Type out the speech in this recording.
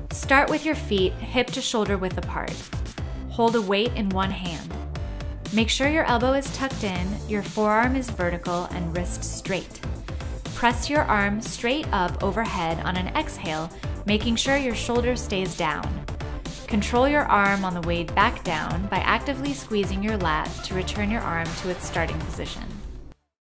Start with your feet hip to shoulder width apart. Hold a weight in one hand. Make sure your elbow is tucked in, your forearm is vertical, and wrist straight. Press your arm straight up overhead on an exhale, making sure your shoulder stays down. Control your arm on the way back down by actively squeezing your lat to return your arm to its starting position.